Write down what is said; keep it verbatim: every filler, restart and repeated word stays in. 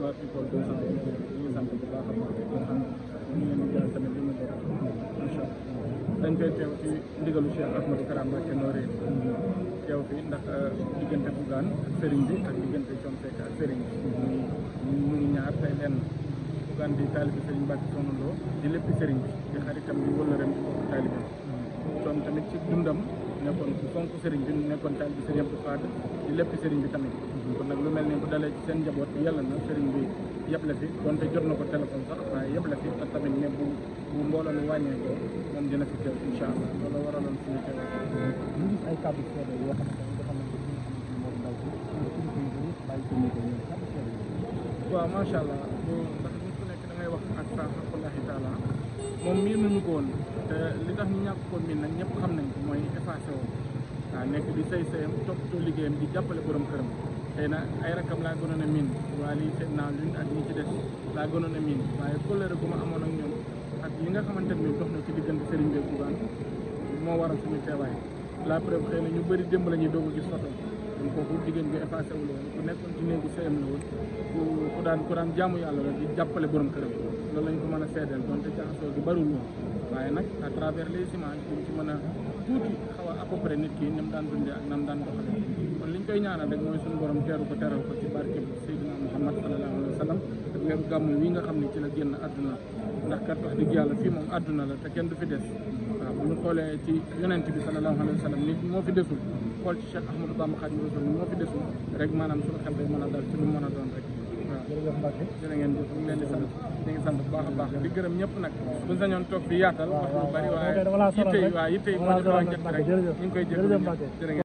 waa People deux cent ñu ngi sant bu baax a baax di xam ñu leen di jaay tamit li mu bokk incha allah dañ koy teew ci ndigalu Cheikh Ahmadou Kara Mbacké Noreyni teew fi ndax diggante Bougane ak sëriñ bi ak diggante Thione Seck ak sëriñ bi muy muy ñaar tey lenn Bougane di taalibi sëriñ Mbacké Soxna Lo di lépp sëriñ bi di xaritam bi wëllëreem di bokk taalibi Thione tamit ci dundam nekkoon ku fonk sëriñ bi nekkoon taalibi sëriñ Abdou Fadal di lépp sëriñ bi tamit kon nag lu mel ni bu dalee ci seen njaboot yàlla na sëriñ bi yëpp la fi donte jot na ko téléphone sax waaye yëpp la fi te tamit ne bu bu mbooloo mi wàññeekoo moom dina fi teew incha allah loolu waraloon suñu teew. ñu gis ay kàddu seede yoo xamante ne dafa nekk ci nga xamante ni moo di ndaw si kilifa yu bëri bàyyi ko nekk ñoom kàddu seede yi. waaw macha allah ndax nit ku nekk da ngay wax ak sa xaqulahi taala moom miin nañu ko woon te li tax ñu ñàkk ko miin nag ñëpp xam nañ ko mooy effacé woon waaw nekk di say sayam toppatoo liggéeyam di jàppale borom këram xëy na ay rakam laa gënoon a miin waa lii seet naa luñ ak ñi ci des laa gënoon a miin waaye kóllëre gu ma amoon ak ñoom ak li nga xamante ne dox na ci diggante Serigne Gueye Bougane moo waral suñu teewaay la preuve xëy na ñu bëri démb la ñuy doog a gis photo donc kooku jigéen bi effacé wu la woon ku nekkoon ci néegu sëyam la woon ku ku daan ku daan jaamu yàlla la di jàppale borom këram loolu lañ ko mën a seedeel donte jaxasoo gi bariwul woon waaye nag à travers les images duñ ci mën a tuuti xaw a à peu près nit ki ni mu daan dundee ak nam daan doxalee kon liñ koy ñaanal rek mooy suñu borom teeru ko teral ko ci barke Seydina Muhammad sallallahu alayhi wa sallam ak weeru gàmmu wi nga xam ne ci la génn àdduna ndax kat wax dëgg yàlla fii moom àdduna la te kenn du fi des waaw bu ñu xoolee ci yonent bi sallallahu alayhi wa sallam nit moo fi desul xool ci Cheikh Ahmadou Bamba Khadimu Rasul ni moo fi desul rek maanaam suñu xel day mën a dal ci lu mu mën a doon rek waaw jërë ngeen jëf ñu leen di sant ñu ngi sant bu baax a baax di gërëm ñëpp nag buñ sañoon toog fi yaatal wax lu bari waaye yitte yi waaw yitte yi moo ñu xaw a njëkk rek ñu ngi koy jëf jërë ngeen